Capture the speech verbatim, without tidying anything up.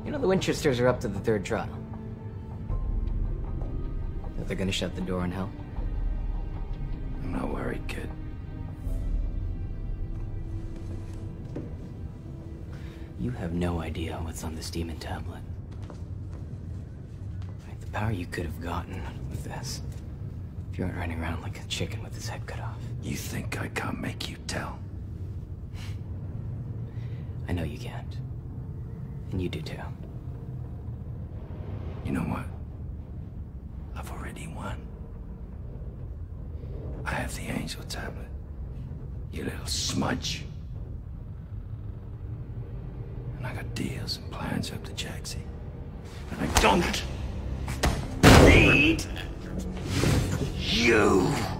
You know the Winchesters are up to the third trial. That they're gonna shut the door on hell? I'm not worried, kid. You have no idea what's on this demon tablet. Like, the power you could have gotten with this. If you weren't running around like a chicken with his head cut off. You think I can't make you tell? I know you can't. And you do too. You know what? I've already won. I have the angel tablet. You little smudge. And I got deals and plans up to Jaxie. And I don't need you.